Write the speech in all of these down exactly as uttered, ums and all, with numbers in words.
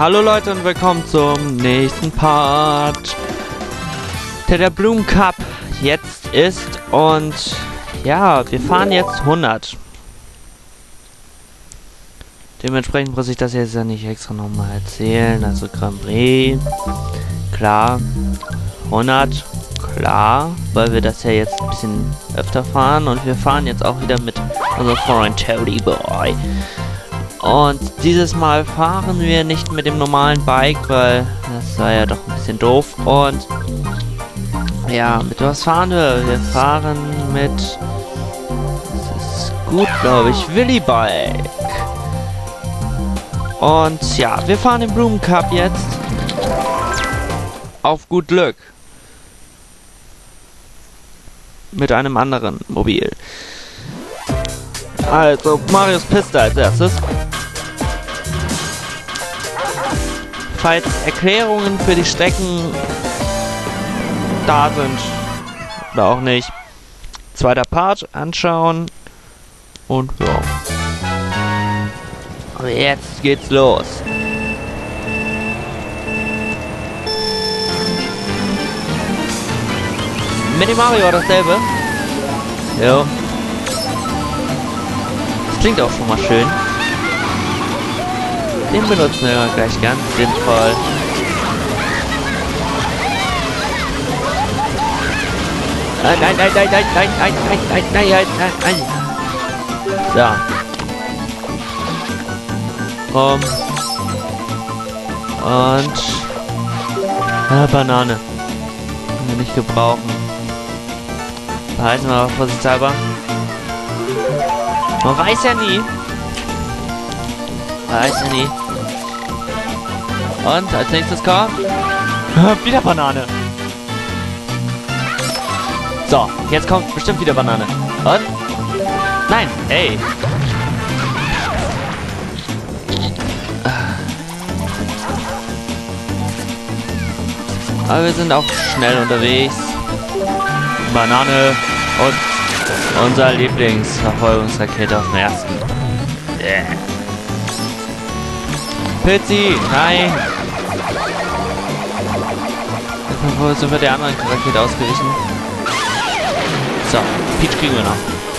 Hallo Leute und willkommen zum nächsten Part, der der Bloom Cup jetzt ist. Und ja, wir fahren jetzt hundert. Dementsprechend muss ich das jetzt ja nicht extra nochmal erzählen. Also Grand Prix, klar, hundert, klar, weil wir das ja jetzt ein bisschen öfter fahren. Und wir fahren jetzt auch wieder mit unserem Freund Toady Boy. Und dieses Mal fahren wir nicht mit dem normalen Bike, weil das war ja doch ein bisschen doof. Und ja, mit was fahren wir? Wir fahren mit, das ist gut, glaube ich, Willy Bike. Und ja, wir fahren den Bloom Cup jetzt auf gut Glück mit einem anderen Mobil. Also Marius Piste als erstes. Falls Erklärungen für die Strecken da sind oder auch nicht, zweiter Part anschauen und ja. Aber jetzt geht's los. Mit dem Mario dasselbe. Jo. Das klingt auch schon mal schön. Den benutzen wir gleich ganz sinnvoll. Nein, nein, nein, nein, nein, nein, nein, nein, nein, nein, nein, nein, nein. So. Um. Und. Äh, Banane. Können wir nicht gebrauchen. Behalten wir aber vorsichtshalber. Man weiß ja nie. Man weiß ja nie. Und als nächstes kommt wieder Banane. So, jetzt kommt bestimmt wieder Banane. Und? Nein, ey. Aber wir sind auch schnell unterwegs. Banane und unser Lieblingsverfolgungsrakete auf dem ersten. Yeah. Pilzi, nein! Wo sind wir der anderen Rakete ausgewichen? So, Peach kriegen wir noch.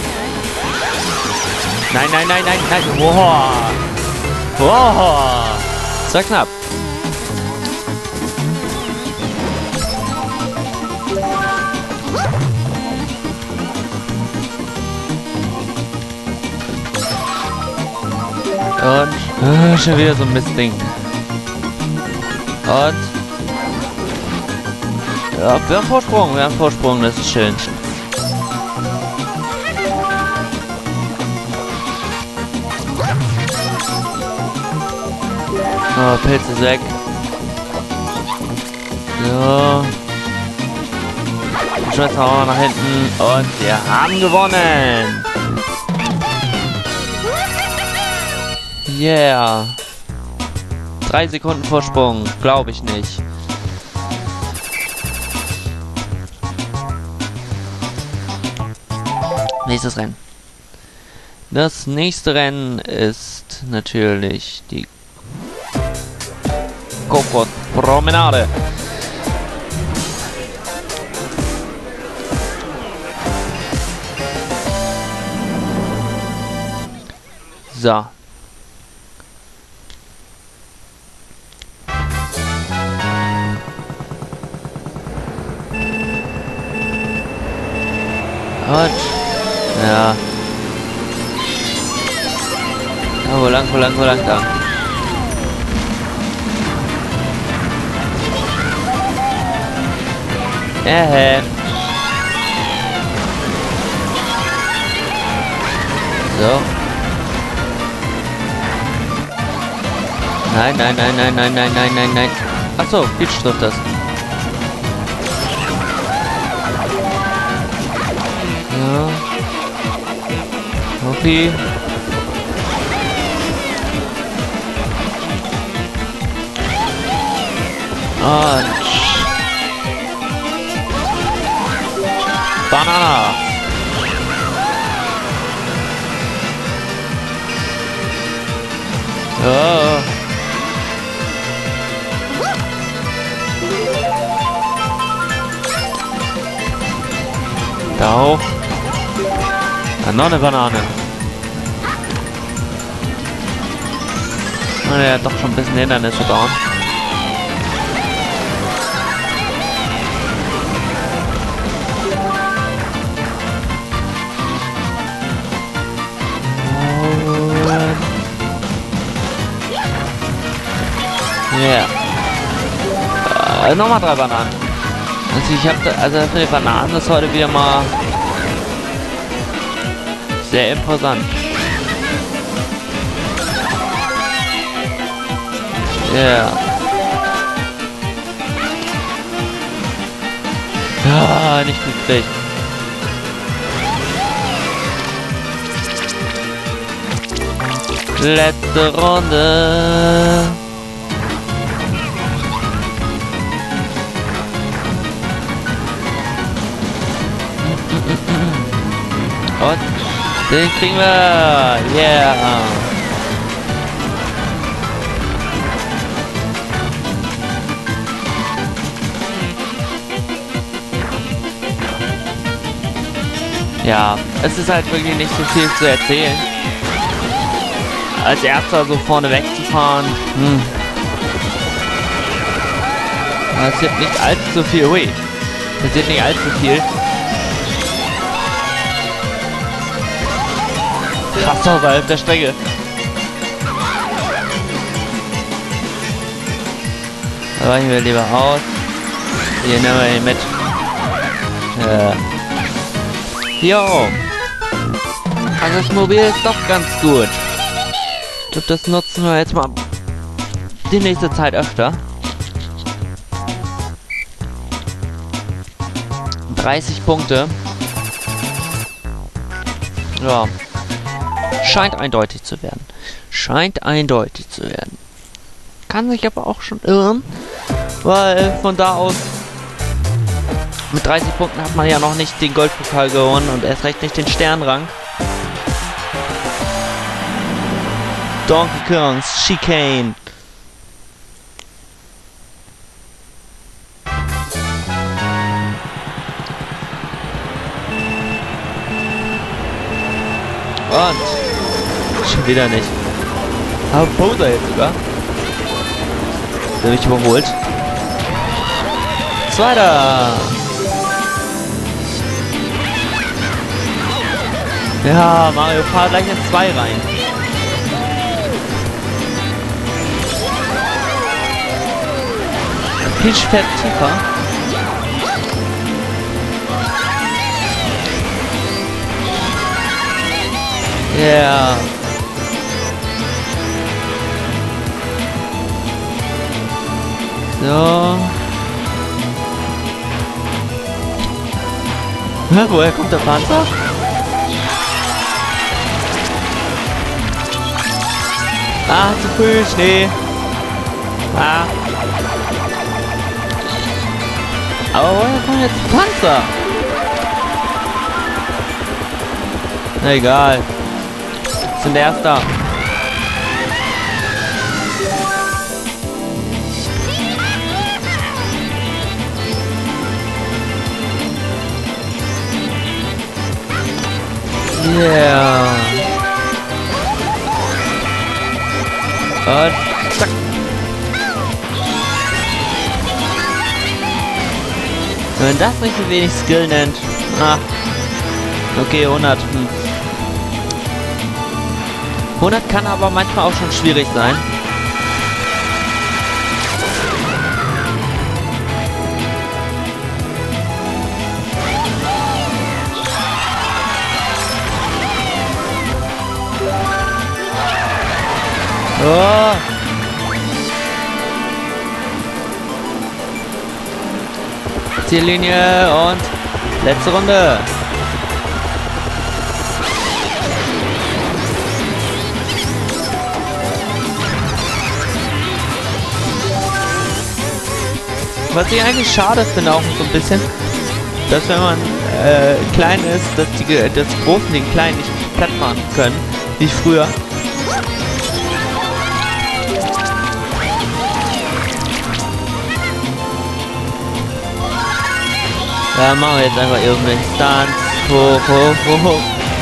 Nein, nein, nein, nein, nein! Wow! Wow! Das war knapp. Und äh, schon wieder so ein Mistding. Und ja, wir haben Vorsprung, wir haben Vorsprung, das ist schön. Oh, Pilz ist weg. So. Die Schwester auch nach hinten und wir haben gewonnen. Yeah. Drei Sekunden Vorsprung, glaube ich nicht. Nächstes Rennen. Das nächste Rennen ist natürlich die Kokospromenade. So. Und, ja. Ja, wo lang, wo lang, wo lang, da. Äh. So. Nein, nein, nein, nein, nein, nein, nein, nein, nein. Achso, Peach trifft das. Ja. Okay. Und Banana. Oh. Da hoch. Dann noch eine Banane. Und er hat doch schon ein bisschen Hindernisse bauen. Ja. Yeah. Äh, nochmal drei Bananen. Also ich habe, also für die Bananen ist heute wieder mal sehr imposant. Ja. Yeah. Ja, nicht gekriegt. Letzte Runde. Und den kriegen wir. Yeah. Ja, es ist halt wirklich nicht so viel zu erzählen. Als erster so vorne wegzufahren. Hm. Passiert nicht allzu viel. Ui. Passiert nicht allzu viel. Fast außerhalb der Strecke. Da weichen wir lieber aus. Hier nehmen wir ihn mit. Äh. Jo. Also das Mobil ist doch ganz gut. Ich glaube, das nutzen wir jetzt mal die nächste Zeit öfter. dreißig Punkte. Ja. Scheint eindeutig zu werden. Scheint eindeutig zu werden. Kann sich aber auch schon irren, weil von da aus mit dreißig Punkten hat man ja noch nicht den Goldpokal gewonnen und erst recht nicht den Sternrang. Donkey Kong's Chicane. Und schon wieder nicht. Aber Bowser jetzt sogar. Der mich überholt. Zweiter. Ja, Mario fahrt gleich in zwei rein. Peach fährt tiefer. Ja. Yeah. So. Na, woher kommt der Panzer? Ah, zu früh, Schnee. Ah. Aber woher kommt jetzt der Panzer? Na egal. Sind der Erste. Yeah. Und zack. Wenn das nicht so wenig Skill nennt. Ah. Okay, hundert. Hm. hundert kann aber manchmal auch schon schwierig sein. Oh. Ziellinie und letzte Runde. Was ich eigentlich schade finde auch so ein bisschen, dass wenn man äh, klein ist, dass die das Großen den Kleinen nicht platt machen können, wie früher. Da machen wir jetzt einfach irgendeine Instanz. Hoch, hoch, hoch.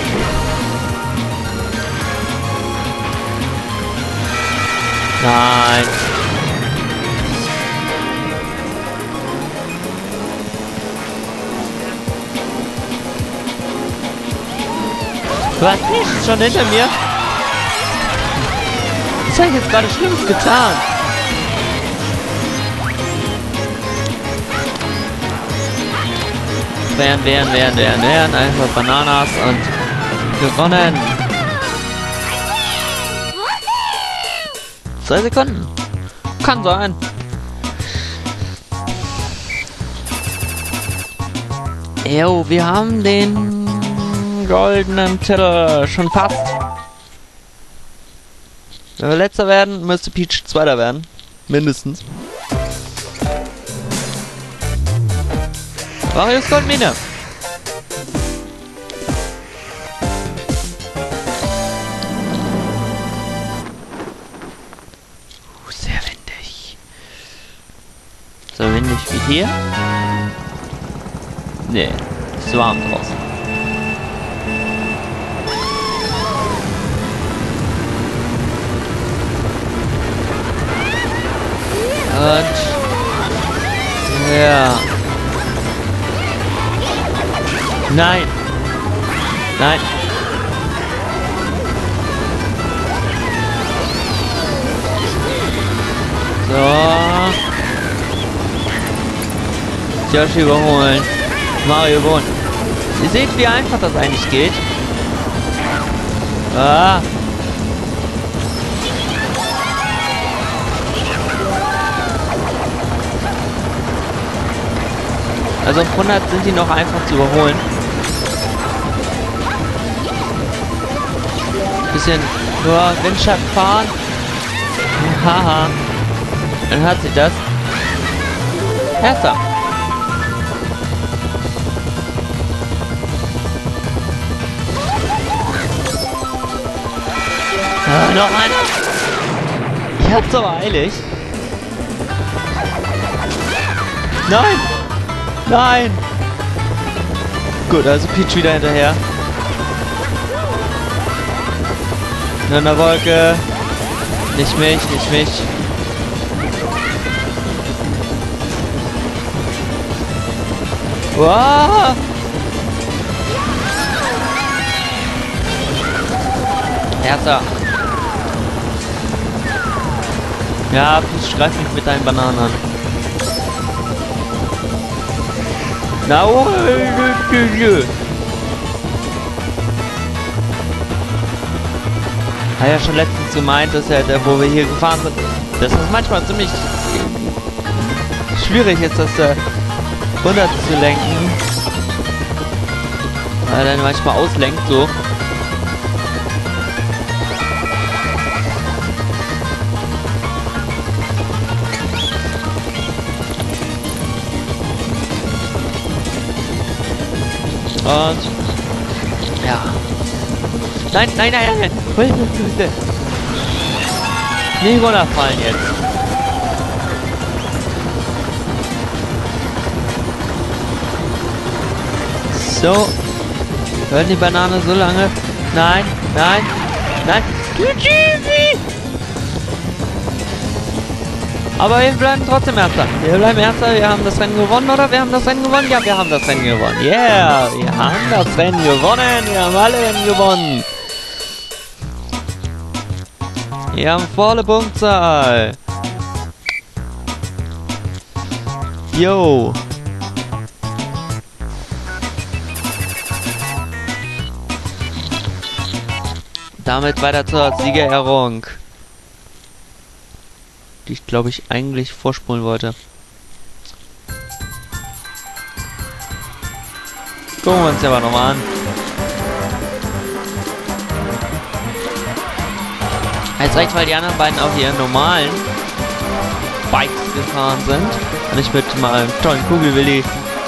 Nein. Was nicht? Schon hinter mir? Was habe ich jetzt gerade Schlimmes getan? Wehren, wehren, wehren, wehren, wehren. Einfach Bananas und gewonnen. Zwei Sekunden. Kann sein. Jo, wir haben den goldenen Titel schon fast. Wenn wir letzter werden, müsste Peach zweiter werden. Mindestens. Marius Goldmine. Uh, sehr windig. So windig wie hier? Nee, ist warm draußen. Und ja. Nein. Nein. So. Yoshi überholen. Mario überholen. Ihr seht, wie einfach das eigentlich geht. Ah. Also auf hundert sind die noch einfach zu überholen. Bisschen nur Windschatten fahren. Haha. Dann hat sich das. Erster. Ah, noch einer. Ich hab's aber eilig. Nein! Nein! Gut, also Peach wieder hinterher. Nur eine Wolke. Nicht mich, nicht mich. Wow! Erster. Ja, Peach greift mich mit deinen Bananen an. Na, oh, hat ja schon letztens gemeint, dass er, wo wir hier gefahren sind, dass das manchmal ziemlich schwierig ist, das äh, runter zu lenken. Weil er dann manchmal auslenkt so. Und ja. Nein, nein, nein, nein, nein. Nicht runterfallen jetzt. So. Hört die Banane so lange. Nein, nein, nein. Aber wir bleiben trotzdem Erster. Wir bleiben Erster. Wir haben das Rennen gewonnen, oder? Wir haben das Rennen gewonnen? Ja, wir haben das Rennen gewonnen. Yeah, wir haben das Rennen gewonnen. Wir haben alle Rennen gewonnen. Wir haben volle Punktzahl. Yo. Damit weiter zur Siegerehrung, die ich glaube ich eigentlich vorspulen wollte. Gucken wir uns aber nochmal an. Jetzt reicht, weil die anderen beiden auf ihren normalen Bikes gefahren sind und ich mit mal einem tollen Kugelwilli.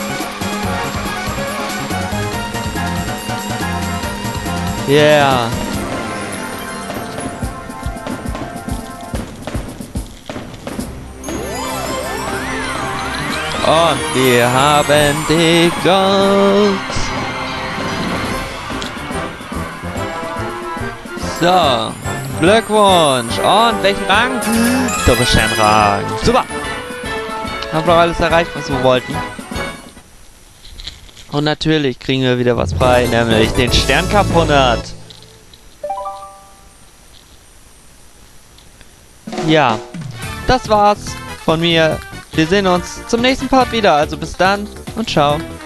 Yeah. Und wir haben die Gold So, Glückwunsch. Und welchen Rang? Doppelsternrang. Super. Haben wir alles erreicht, was wir wollten. Und natürlich kriegen wir wieder was frei, nämlich den Sterncup hundert. Ja, das war's von mir. Wir sehen uns zum nächsten Part wieder. Also bis dann und ciao.